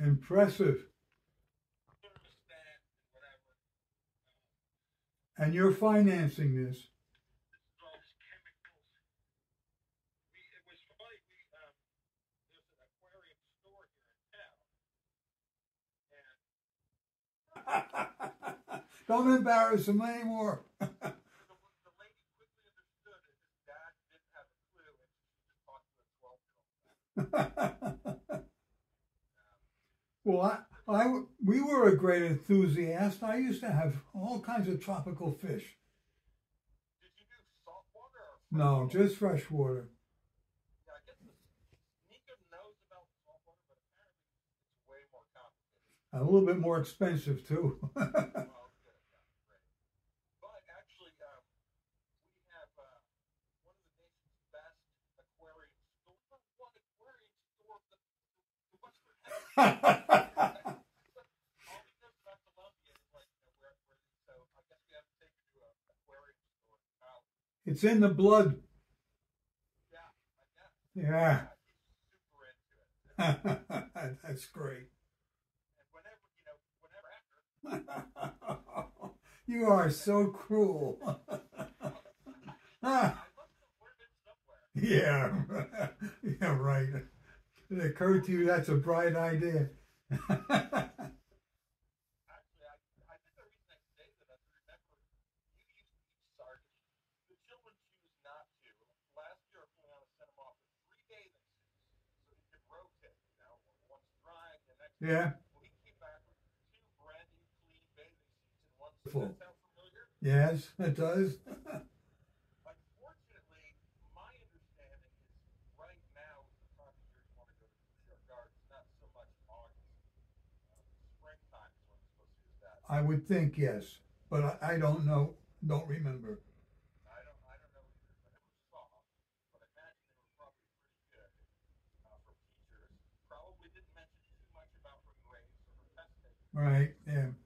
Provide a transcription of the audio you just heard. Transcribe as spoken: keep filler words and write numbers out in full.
Impressive. And you're financing this. Don't embarrass him anymore. Well, I, I, we were a great enthusiast. I used to have all kinds of tropical fish. Did you do salt water or fresh No, water? just fresh water. Yeah, I guess the, Nico knows about salt water, but apparently it's way more complicated. A little bit more expensive, too. Oh, good. Yeah, great. But actually, um, we have uh, one of the nation's best aquarium stores. One aquarium store of the, the Western Hemisphere. All we know about Colombia is like, you know, where, where, so I guess we have to take you to an aquarium store in college. It's in the blood. Yeah, I guess. Yeah. Yeah, he's super into it. That's great. And whenever, you know, whenever after. You are so cruel. I must have learned it somewhere. Yeah. Yeah, right. It occurred to you that's a bright idea. Actually, I, I think the reason I say that is remember you used to eat sardines. The children choose not to. Last year, Juliana sent them off with three bathing suits so he could rotate. You know, one's dry, the next. Yeah. Well, he came back with two brand new clean bathing suits in one. Full. Does that sound familiar? Yes, it does. Unfortunately, my understanding is right now is the time of year you want to go to Bouchard Gardens, not so much August. Uh, springtime is when it's supposed to use that. I would think yes, but I, I don't know. Don't remember. I don't, I don't know either, but it was soft. But I imagine they were probably pretty good uh, from teachers. Probably didn't mention too much about her grades or her test taking. Right. Yeah.